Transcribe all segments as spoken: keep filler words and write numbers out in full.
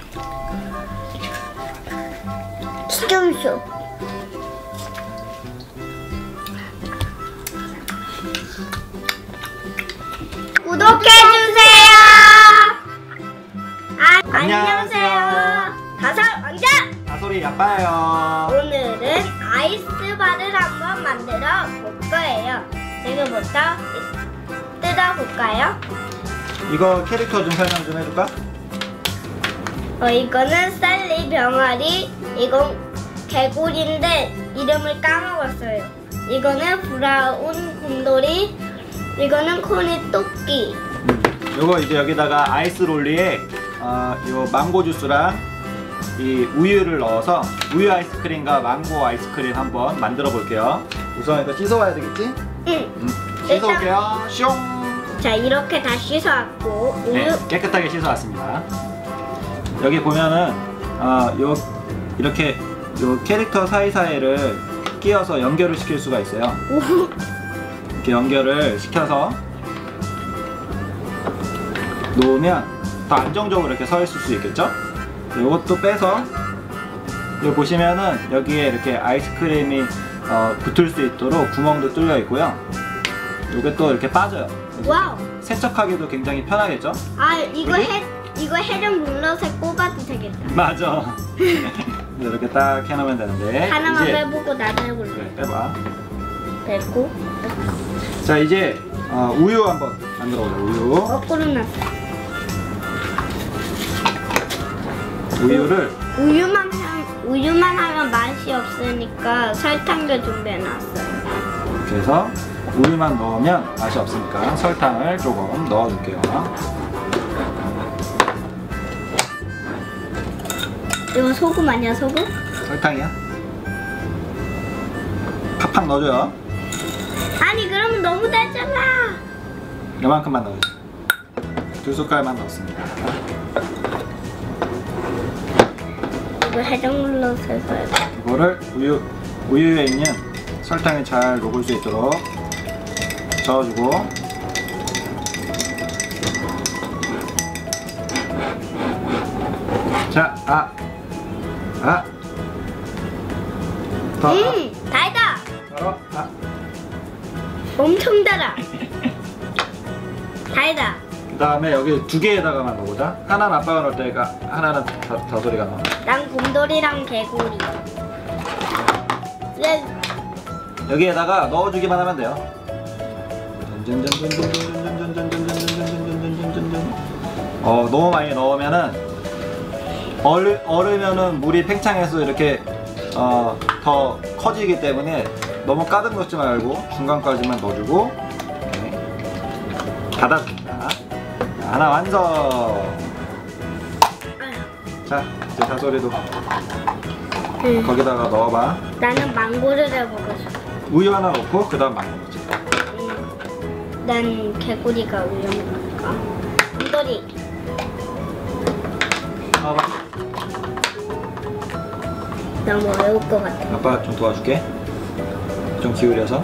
진짜 맛있어. 구독해주세요. 아, 안녕하세요. 다섯 왕자 다솔이 아빠예요. 오늘은 아이스바를 한번 만들어 볼 거예요. 지금부터 뜯어볼까요? 이거 캐릭터 좀 설명 좀 해줄까? 어, 이거는 쌀리 병아리, 이건 개구리인데 이름을 까먹었어요. 이거는 브라운 곰돌이, 이거는 코니 토끼. 음, 요거 이제 여기다가 아이스 롤리에 어, 요 망고 주스랑 이 우유를 넣어서 우유 아이스크림과 망고 아이스크림 한번 만들어 볼게요. 우선 이거 씻어와야 되겠지? 응. 음, 씻어올게요. 숑! 자, 이렇게 다 씻어왔고 우유. 네, 깨끗하게 씻어왔습니다. 여기 보면은 어, 요 이렇게 요 캐릭터 사이사이를 끼워서 연결을 시킬 수가 있어요. 이렇게 연결을 시켜서 놓으면 더 안정적으로 이렇게 서 있을 수 있겠죠? 요것도 빼서 여기 보시면은 여기에 이렇게 아이스크림이 어, 붙을 수 있도록 구멍도 뚫려 있고요. 요게 또 이렇게 빠져요. 와우. 세척하기도 굉장히 편하겠죠? 아, 이거 그지? 해 이거 해적 눌러서 꼽아도 되겠다. 맞아. 이렇게 딱 해놓으면 되는데 하나만 이제, 빼보고 나도 해볼래. 그래, 빼봐. 빼고 자, 이제 어, 우유 한번 만들어 보자. 우유. 거꾸로 놨어. 우유를 우유만 하면 우유만 하면 맛이 없으니까 설탕도 준비해놨어요. 이렇게 해서 우유만 넣으면 맛이 없으니까 설탕을 조금 넣어줄게요. 이거 소금 아니야, 소금? 설탕이야? 팍팍 넣어줘요. 아니, 그러면 너무 달잖아. 이만큼만 넣어주세요. 두 숟갈만 넣습니다. 이거 해적 눌러서 해서야 돼. 이거를 우유, 우유에 있는 설탕이 잘 녹을 수 있도록 저어주고, 자, 아, 아, 더, 음, 달다. 더, 아, 엄청 달아. 달다. 그 다음에 여기 두 개에다가만 넣어보자. 하나는 아빠가 넣을 테니까 하나는 다, 다솔이가 넣어. 난 곰돌이랑 개구리. 네. 여기에다가 넣어주기만 하면 돼요. 어, 너무 많이 넣으면은 얼, 얼으면은 물이 팽창해서 이렇게 어, 더 커지기 때문에 너무 가득 넣지 말고 중간까지만 넣어주고, 네. 닫아줍니다. 자, 하나 완성. 자, 이제 다솔이도 응. 거기다가 넣어봐. 나는 망고를 해보고 싶어. 우유 하나 넣고 그 다음 망고 넣지. 응. 난 개구리가 우유 먹을까? 곰돌이. 넣어봐. 너무 어려울 것 같아. 아빠 좀 도와줄게. 좀 기울여서.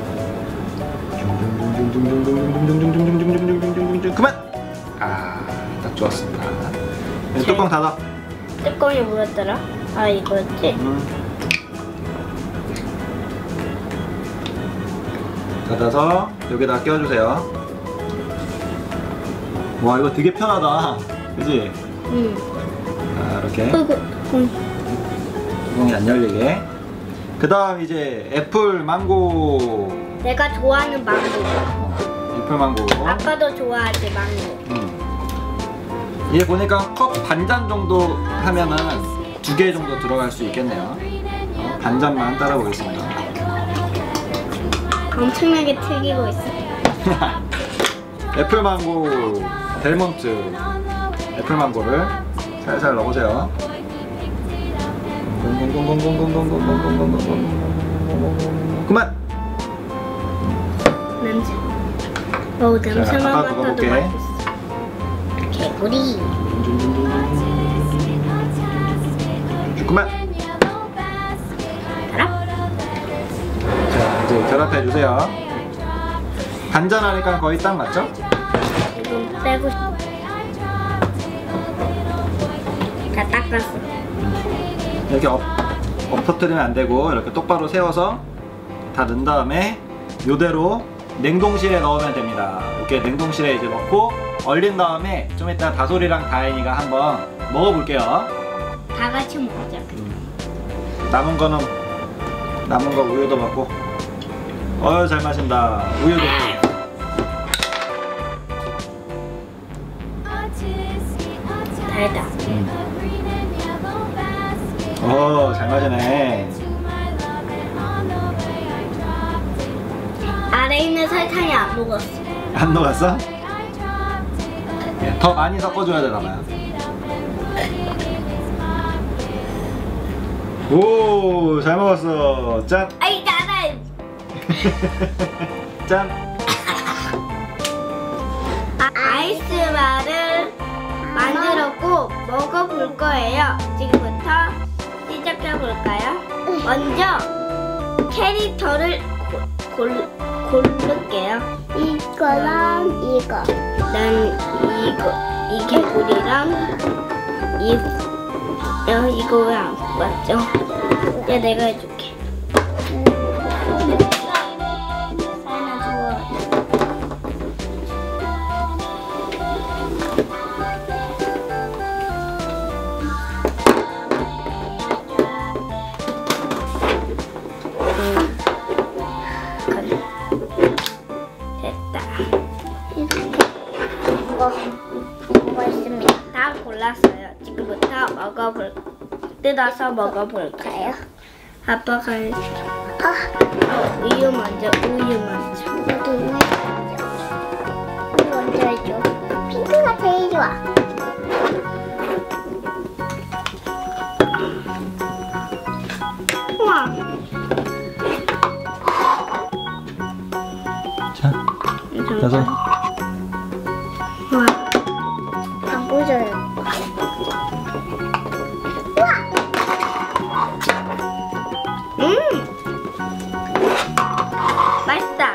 그만! 아, 딱 좋았습니다. 네, 뚜껑 닫아. 뚜껑이 뭐였더라? 아, 이거였지? 음. 닫아서 여기다 껴주세요. 와, 이거 되게 편하다. 그지? 응. 자, 이렇게 어이구, 응. 뚜껑이 안 열리게. 그 다음 이제 애플 망고. 내가 좋아하는 망고. 어, 애플 망고. 아빠도 좋아하지, 망고. 음. 이게 보니까 컵 반잔 정도 하면은 두 개 정도 들어갈 수 있겠네요. 어, 반잔만 따라 보겠습니다. 엄청나게 튀기고 있어. 애플 망고 델몬트 애플 망고를 살살 넣어보세요. 그만! 냄새. 어우, 냄새만 아빠 그거 맡아도 볼게. 맛있어. 개구리. 그만! 알아? 자, 이제 결합해주세요. 반잔하니까 거의 딱 맞죠? 이건 빼고 싶어. 자, 알았어. 이렇게 엎, 엎어뜨리면 안 되고 이렇게 똑바로 세워서 다 넣은 다음에 요대로 냉동실에 넣으면 됩니다. 이렇게 냉동실에 이제 넣고 얼린 다음에 좀 이따 다솔이랑 다인이가 한번 먹어볼게요. 다 같이 먹자. 남은 거는 남은 거 우유도 먹고. 어유 잘 마신다. 우유도. 달다. 어, 잘 마시네. 아래 있는 설탕이 안 녹았어. 안 녹았어? 더 많이 섞어줘야 되나 봐요. 오, 잘 먹었어. 짠. 아이 나나. 짠. 아, 아이스바를 만들었고 먹어볼 거예요. 지금부터 시작해 볼까요? 먼저 캐릭터를 고, 골, 고를게요. 이거랑 이거. 난 이거 이 개구리랑 이 어, 이거 왜 안 맞죠? 야 내가 해줄게. 하나 좋아. 이거 이거 있습니다. 다 골랐어요. 지금부터 먹어볼 뜯어서 먹어볼까요? 아빠가 해- 아, 어, 우유 먼저 우유 먼저. 나도 우유 먼저. 우유 먼저 해줘. 핑크가 제일 좋아. 우와. 자, 다섯. 우와. 안 보여요. 음. 맛있다.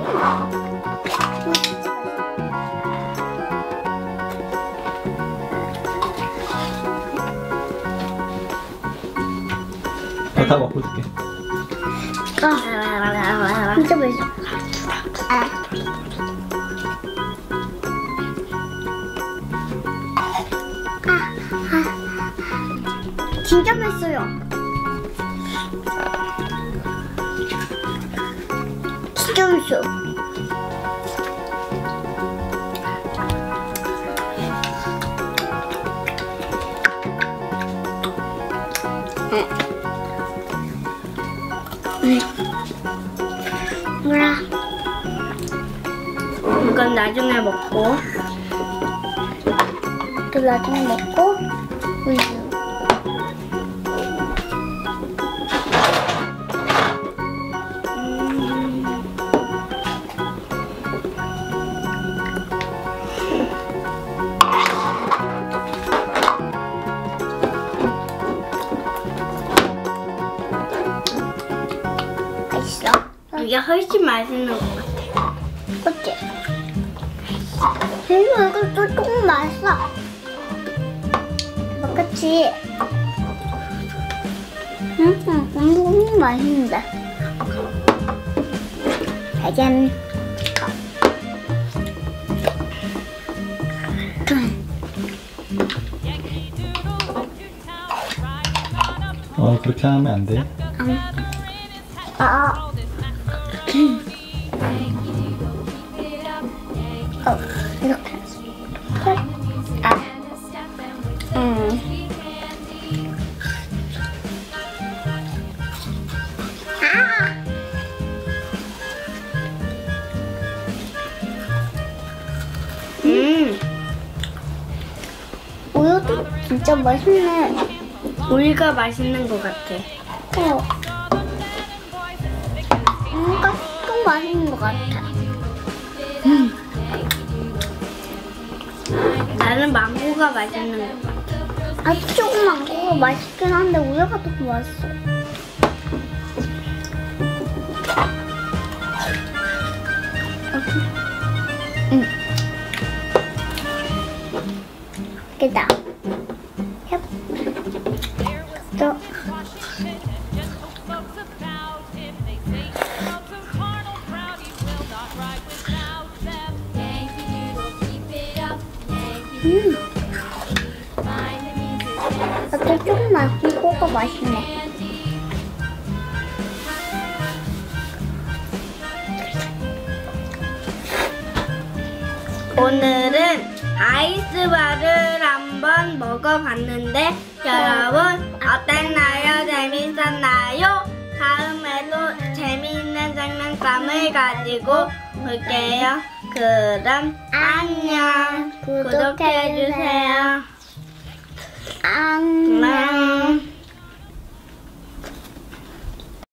다 먹고 줄게. 아, 진짜 맛있어. 아. 아, 아. 진짜 맛있어요. 진짜 맛있어. 뭐야? 이건 나중에 먹고. 또 나중에 먹고 우유. 맛있어? 이게 훨씬 맛있는 것 같아. 그치? 이거 이거 또 조금 맛있어. 뭐 그치? 음, 음, 너무 맛있는데. 짜잔. 어, 그렇게 하면 안 돼. 아. 어, 이렇게. 아. 음. 아. 음. 우유도 진짜 맛있네. 우유가 맛있는 것 같아. 어. 뭔가 조금 맛있는 것 같아. 음. 나는 망고가 맛있는 것 같아. 아, 조금 망고가 맛있긴 한데 우유가 더 맛있어. 응. 됐다. 얍. 또 음. 어때 조금만 이거가 맛있네. 오늘은 아이스바를 한번 먹어봤는데 여러분 어땠나요? 재밌었나요? 다음에도 재미있는 장난감을 가지고 올게요. 그럼 안녕. 구독해주세요. 안녕. 안녕.